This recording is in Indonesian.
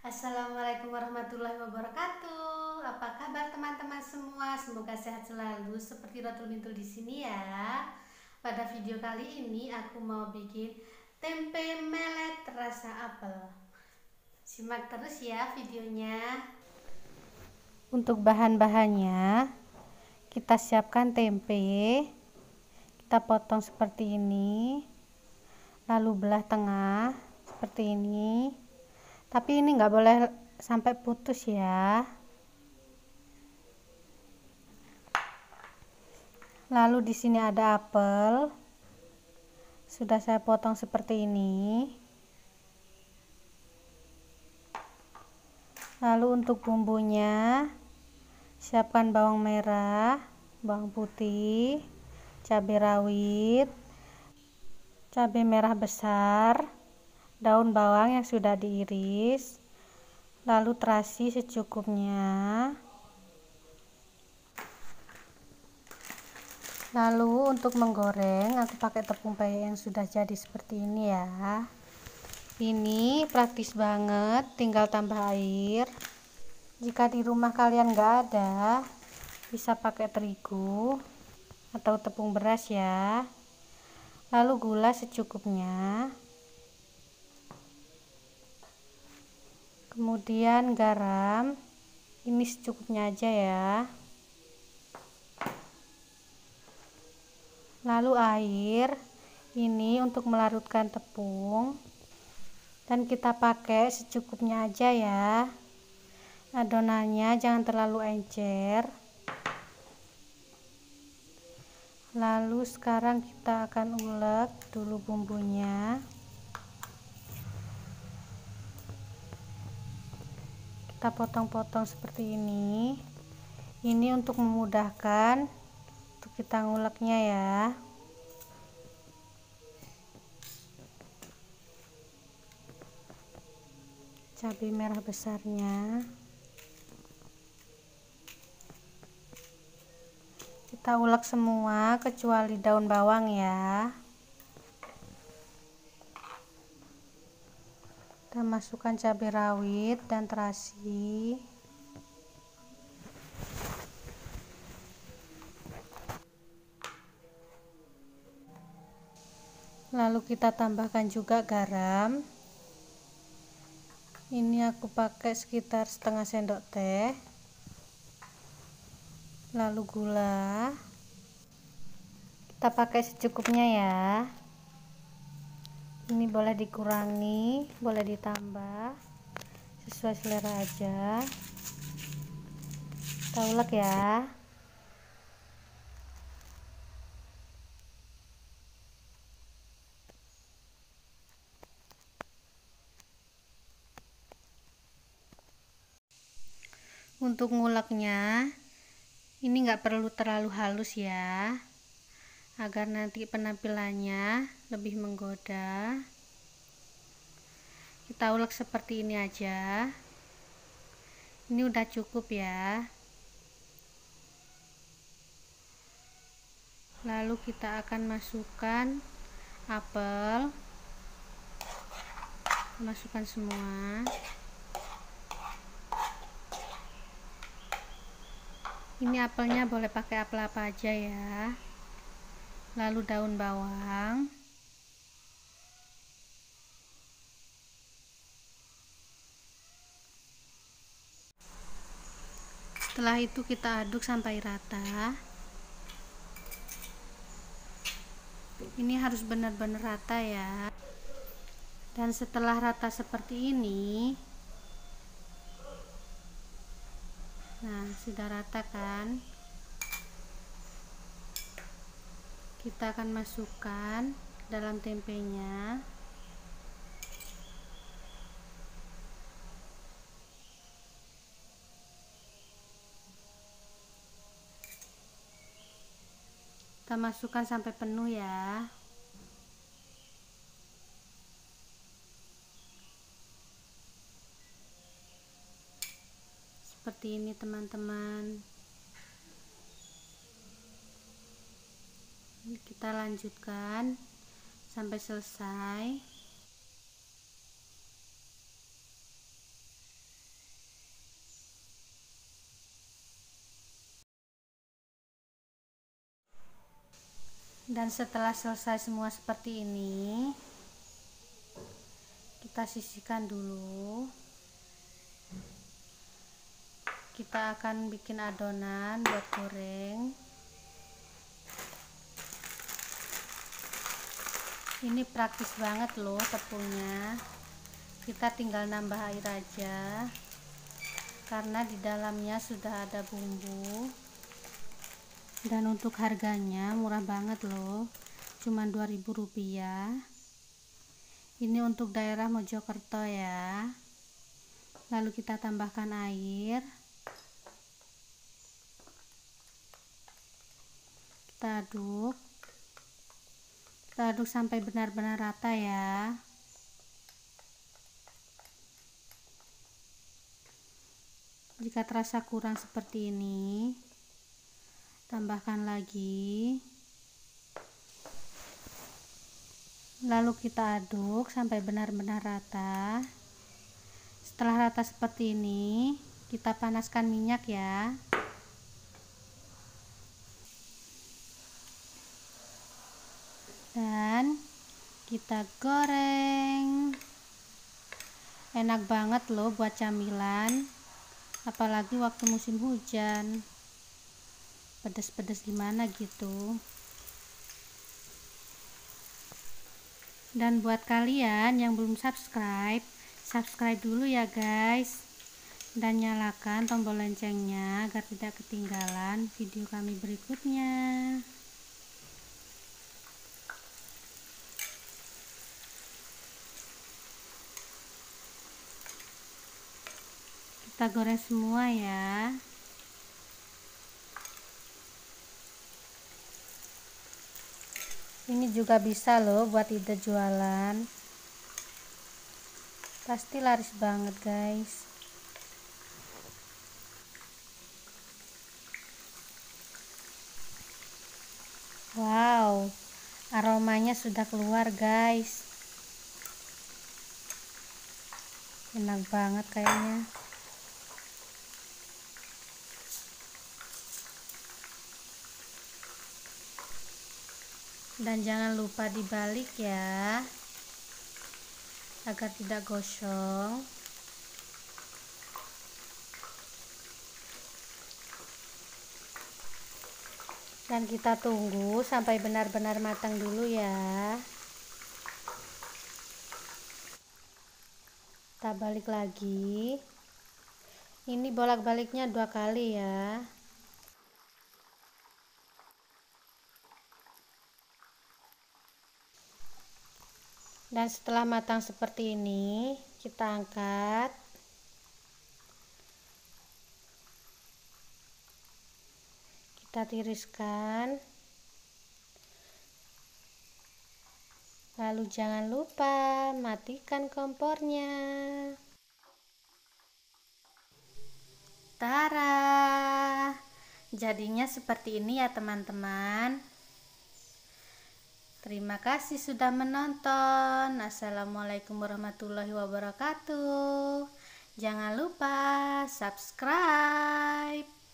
Assalamualaikum warahmatullahi wabarakatuh. Apa kabar teman-teman semua? Semoga sehat selalu seperti Rotul Mintul di sini ya. Pada video kali ini aku mau bikin tempe melet rasa apel. Simak terus ya videonya. Untuk bahan-bahannya, kita siapkan tempe. Kita potong seperti ini. Lalu belah tengah seperti ini. Tapi ini nggak boleh sampai putus ya. Lalu di sini ada apel. Sudah saya potong seperti ini. Lalu untuk bumbunya, siapkan bawang merah, bawang putih, cabai rawit, cabai merah besar, daun bawang yang sudah diiris, lalu terasi secukupnya. Lalu untuk menggoreng, aku pakai tepung peyek yang sudah jadi seperti ini ya. Ini praktis banget, tinggal tambah air. Jika di rumah kalian nggak ada, bisa pakai terigu atau tepung beras ya. Lalu gula secukupnya. Kemudian garam, ini secukupnya aja ya. Lalu air, ini untuk melarutkan tepung. Dan kita pakai secukupnya aja ya. Adonannya jangan terlalu encer. Lalu sekarang kita akan ulek dulu bumbunya. Kita potong-potong seperti ini. Ini untuk memudahkan untuk kita nguleknya ya. Cabai merah besarnya kita ulek semua kecuali daun bawang ya. Kita masukkan cabai rawit dan terasi. Lalu kita tambahkan juga garam. Ini aku pakai sekitar setengah sendok teh. Lalu gula. Kita pakai secukupnya ya. Ini boleh dikurangi, boleh ditambah sesuai selera aja. Kita ulek ya. Untuk nguleknya, ini nggak perlu terlalu halus ya, agar nanti penampilannya lebih menggoda. Kita ulek seperti ini aja. Ini udah cukup ya. Lalu kita akan masukkan apel. Masukkan semua. Ini apelnya boleh pakai apel apa aja ya. Lalu daun bawang. Setelah itu kita aduk sampai rata. Ini harus benar-benar rata ya. Dan setelah rata seperti ini, nah sudah rata kan, kita akan masukkan dalam tempenya. Kita masukkan sampai penuh ya. Seperti ini teman-teman. Kita lanjutkan sampai selesai. Dan setelah selesai semua seperti ini, kita sisihkan dulu. Kita akan bikin adonan buat goreng. Ini praktis banget loh tepungnya. Kita tinggal nambah air aja, karena di dalamnya sudah ada bumbu. Dan untuk harganya murah banget loh, cuma Rp2.000. Ini untuk daerah Mojokerto ya. Lalu kita tambahkan air. Kita aduk. Kita aduk sampai benar-benar rata ya. Jika terasa kurang seperti ini, tambahkan lagi. Lalu kita aduk sampai benar-benar rata. Setelah rata seperti ini, kita panaskan minyak ya. Dan kita goreng. Enak banget loh buat camilan, apalagi waktu musim hujan, pedas-pedas gimana gitu. Dan buat kalian yang belum subscribe dulu ya guys, dan nyalakan tombol loncengnya agar tidak ketinggalan video kami berikutnya. Kita goreng semua ya. Ini juga bisa loh buat ide jualan. Pasti laris banget guys. Wow, aromanya sudah keluar guys. Enak banget kayaknya. Dan jangan lupa dibalik ya, agar tidak gosong. Dan kita tunggu sampai benar-benar matang dulu ya. Kita balik lagi. Ini bolak-baliknya 2 kali ya. Dan setelah matang seperti ini, kita angkat. Kita tiriskan. Lalu jangan lupa matikan kompornya. Tara! Jadinya seperti ini ya teman-teman. Terima kasih sudah menonton. Assalamualaikum warahmatullahi wabarakatuh. Jangan lupa subscribe.